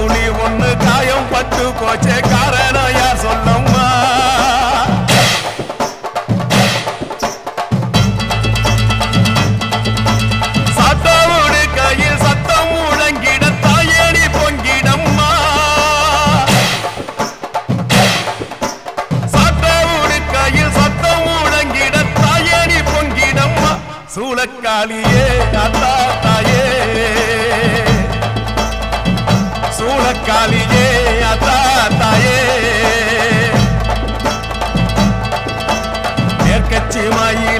துணி ஒண்ணு காயம் பட்டு போச்சே காரணம் யார் சொல்லம்மா சாத்தாவோடு கையில் சத்தம் முழங்கிட தாயேடி பொங்கிடம்மா சாத்தாவோடு கையில் சத்தம் முழங்கிட தாயேடி பொங்கிடம்மா சூளக்காளியே அத்தா தாயே சூளக்காளியே அத்தா தாயே நேர்கட்சி மாயி